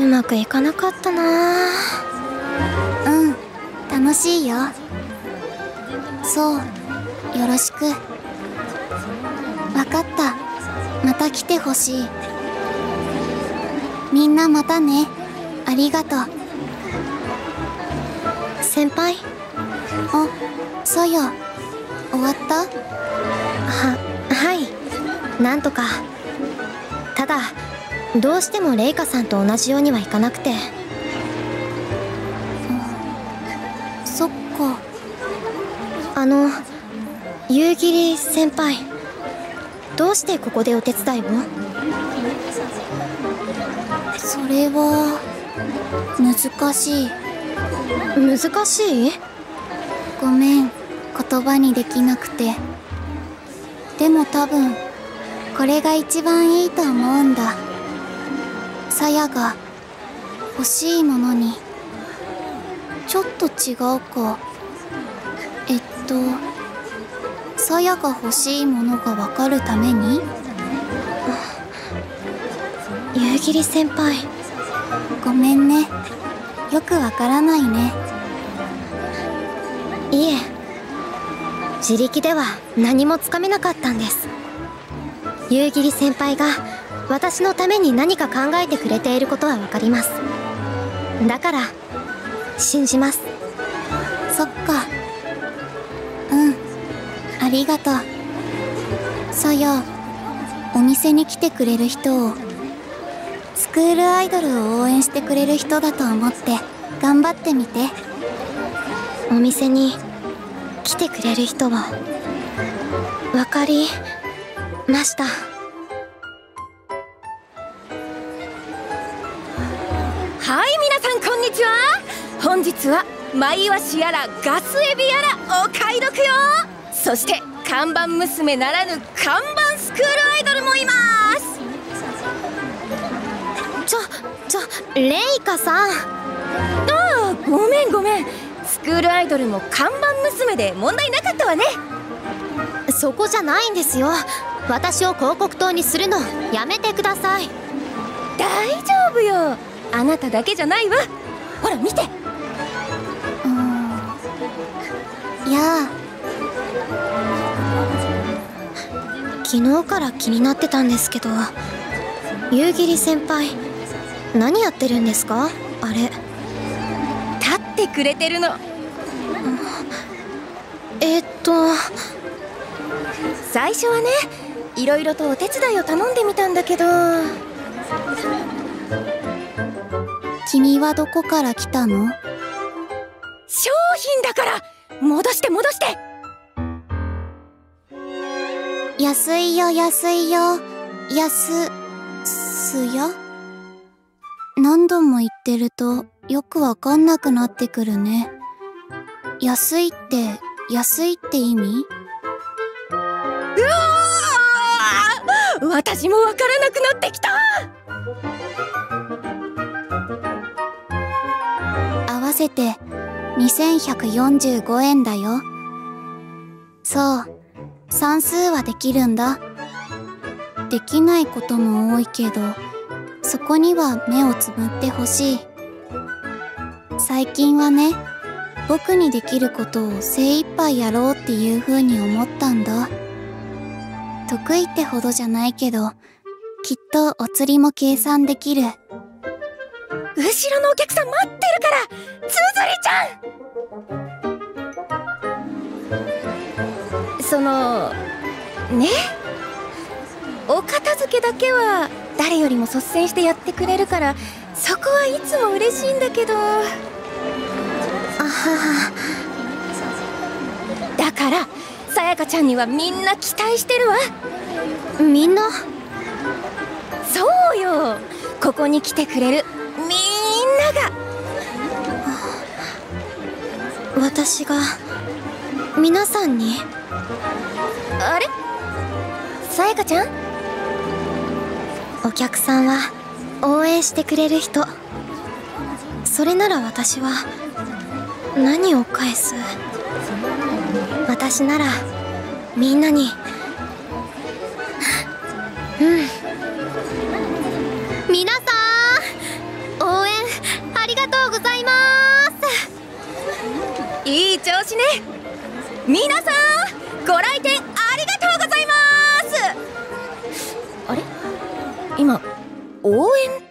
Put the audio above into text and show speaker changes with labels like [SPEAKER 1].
[SPEAKER 1] うまくいかなかったな。
[SPEAKER 2] うん、楽しいよ。そう、よろしく。わかった、また来てほしい。みんなまたね。ありがとう。
[SPEAKER 1] 先輩。
[SPEAKER 2] あ、さや、終わった？
[SPEAKER 1] はい、なんとか。ただどうしてもレイカさんと同じようにはいかなくて。
[SPEAKER 2] そっか。
[SPEAKER 1] 夕霧先輩、どうしてここでお手伝いを？
[SPEAKER 2] それは難しい。
[SPEAKER 1] 難しい？
[SPEAKER 2] ごめん、言葉にできなくて。でも多分これが一番いいと思うんだ。さやが欲しいものにちょっと違うか。さやが欲しいものが分かるために。
[SPEAKER 1] 夕霧先輩、
[SPEAKER 2] ごめんね、よくわからないね。
[SPEAKER 1] いえ、自力では何もつかめなかったんです。夕霧先輩が私のために何か考えてくれていることはわかります。だから信じます。
[SPEAKER 2] そっか。うん、ありがとう。さや、お店に来てくれる人をスクールアイドルを応援してくれる人だと思って頑張ってみて。
[SPEAKER 1] お店に来てくれる人は分かりました。
[SPEAKER 3] はい、皆さんこんにちは。本日はマイワシやらガスエビやらお買い得よ。そして看板娘ならぬ看板スクールアイドルもいます。
[SPEAKER 1] レイカさん。
[SPEAKER 3] ああ、ごめんごめん。スクールアイドルも看板娘で問題なかったわね。
[SPEAKER 1] そこじゃないんですよ。私を広告塔にするのやめてください。
[SPEAKER 3] 大丈夫よ、あなただけじゃないわ。ほら見て。
[SPEAKER 2] いやあ、
[SPEAKER 1] 昨日から気になってたんですけど、夕霧先輩何やってるんですか？あれ。
[SPEAKER 3] 立ってくれてるの。最初はね、いろいろとお手伝いを頼んでみたんだけど。
[SPEAKER 2] 君はどこから来たの？
[SPEAKER 3] 商品だから戻して戻して。
[SPEAKER 2] 安いよ安いよ、安すよ。何度も言ってるとよくわかんなくなってくるね。安いって意味？
[SPEAKER 3] うわー、私もわからなくなってきた。
[SPEAKER 2] 合わせて2145円だよ。そう、算数はできるんだ。できないことも多いけど、そこには目をつぶってほしい。最近はね、僕にできることを精一杯やろうっていう風に思ったんだ。得意ってほどじゃないけど、きっとお釣りも計算できる。
[SPEAKER 3] 後ろのお客さん待ってるから、つづりちゃん。そのね、お片付けだけは誰よりも率先してやってくれるから、そこはいつも嬉しいんだけど。だからさやかちゃんにはみんな期待してるわ。
[SPEAKER 1] みんな？
[SPEAKER 3] そうよ、ここに来てくれるみんなが。
[SPEAKER 1] 私が皆さんに？
[SPEAKER 3] あれ、さやかちゃん？
[SPEAKER 1] お客さんは応援してくれる人。それなら私は何を返す？私ならみんなに皆さん応
[SPEAKER 3] 調子ね。皆さんご来店ありがとうございます。あれ、今応援